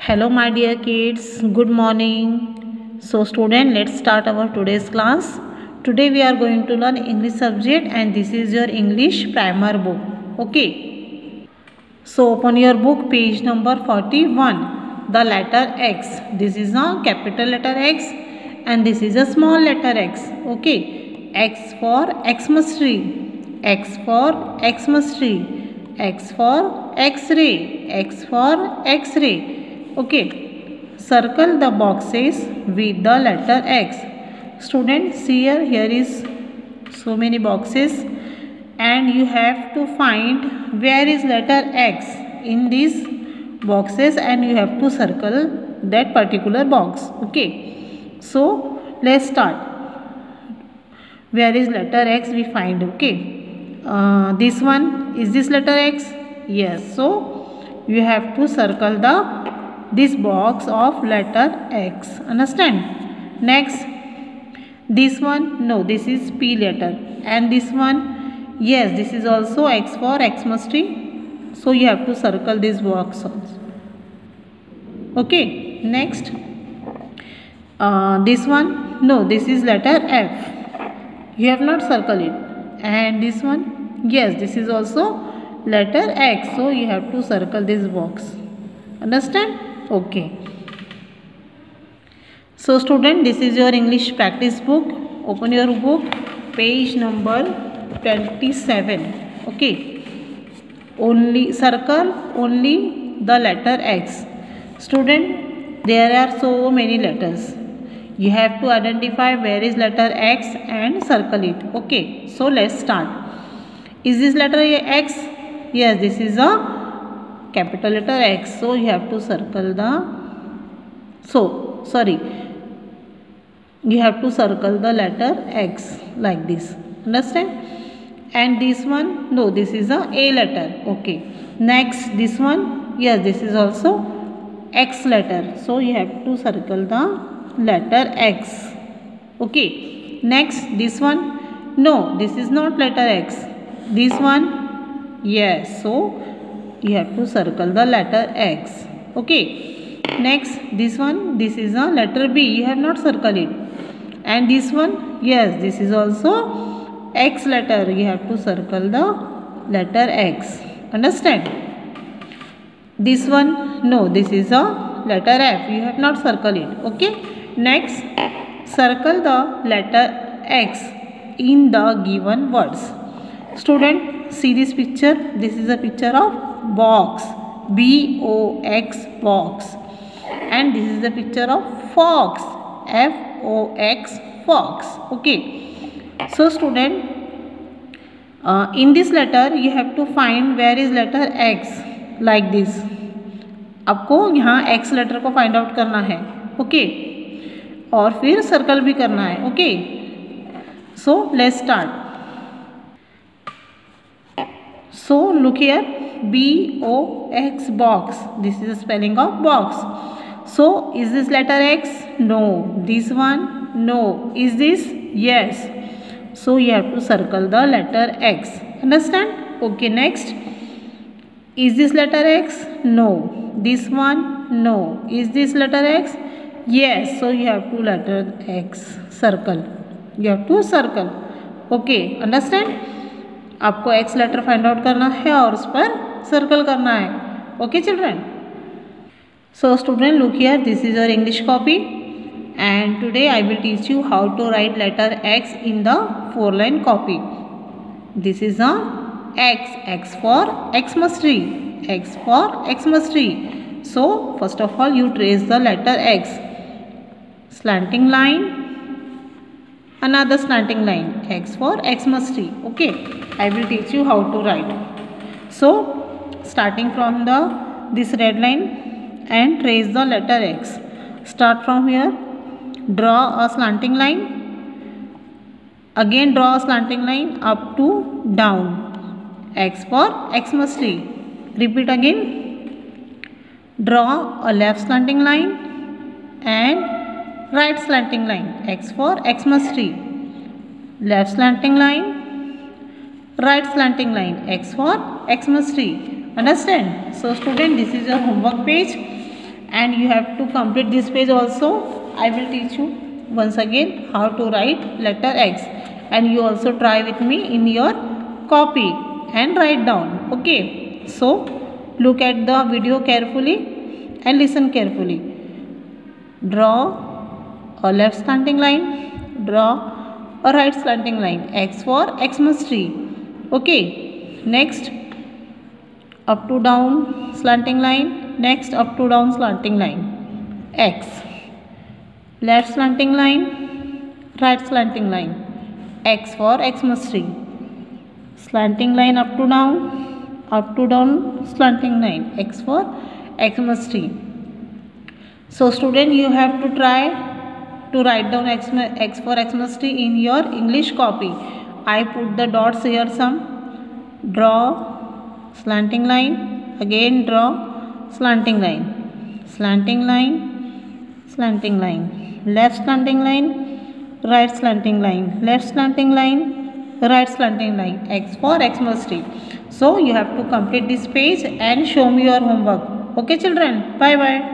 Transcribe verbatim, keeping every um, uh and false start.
Hello my dear kids, good morning. So student, let's start our today's class. Today we are going to learn English subject and this is your English primer book. Okay. So open your book page number forty-one. The letter X. This is a capital letter X and this is a small letter X. Okay. X for Xmas tree. X for Xmas tree. X for X-ray. X for X-ray. Okay, circle the boxes with the letter X. Students, see here, here is so many boxes and you have to find where is letter X in these boxes and you have to circle that particular box. Okay, so let's start. Where is letter X we find? Okay, uh, this one, is this letter X? Yes, so you have to circle the this box of letter X. Understand? Next, this one, no, this is P letter, and this one, yes, this is also X for Xmas tree. So you have to circle this box also. Okay. Next, uh, this one, no, this is letter F. You have not circled it, and this one, yes, this is also letter X. So you have to circle this box. Understand? Okay. So student, this is your English practice book. Open your book, page number twenty-seven. Okay. Only circle only the letter X. Student, there are so many letters. You have to identify where is letter X and circle it. Okay. So let's start. Is this letter X? Yes, this is a capital letter X, so you have to circle the, so sorry, you have to circle the letter X like this. Understand? And this one, no, this is a A letter. Okay. Next, this one, yes, this is also X letter, so you have to circle the letter X. Okay. Next, this one, no, this is not letter X. This one, yes, so you have to circle the letter X. Okay. Next, this one, this is a letter B. You have not circled it. And this one, yes, this is also X letter. You have to circle the letter X. Understand? This one, no, this is a letter F. You have not circled it. Okay. Next, circle the letter X in the given words. Student, see this picture. This is a picture of box, B O X, box, and this is the picture of fox, F O X, fox. Okay. So student, uh, in this letter you have to find where is letter X like this. आपको यहाँ X letter को find out करना है. Okay. और फिर circle भी करना है. Okay. So let's start. So look here, B O X, box. This is the spelling of box. So is this letter X? No. This one? No. Is this? Yes. So you have to circle the letter X. Understand? Okay. Next. Is this letter X? No. This one? No. Is this letter X? Yes. So you have to letter X. Circle. You have to circle. Okay. Understand? आपको X letter find out करना है और उस पर circle करना है. Okay children. So student, look here, this is your English copy and today I will teach you how to write letter X in the four line copy. This is a X. X for Xmas tree. X for Xmas tree. So first of all you trace the letter X. Slanting line, another slanting line, X for Xmas tree. Okay, I will teach you how to write. So starting from the this red line and trace the letter X. Start from here, draw a slanting line, again draw a slanting line up to down, X for Xmas tree. Repeat again, draw a left slanting line and right slanting line, X for Xmas tree. Left slanting line, right slanting line, X for Xmas tree. Understand? So student, this is your homework page and you have to complete this page also. I will teach you once again how to write letter X, and you also try with me in your copy and write down. Okay, so look at the video carefully and listen carefully. Draw a left slanting line, draw a right slanting line. X for Xmas tree. Okay, next up to down slanting line, next up to down slanting line. X, left slanting line, right slanting line. X for Xmas tree. Slanting line up to down, up to down slanting line. X for Xmas tree. So student, you have to try to write down X, X for Xmas tree in your English copy. I put the dots here some. Draw slanting line, again draw slanting line, slanting line, slanting line, left slanting line, right slanting line, left slanting line, right slanting line. X for Xmas tree. So you have to complete this page and show me your homework. Okay children, bye bye.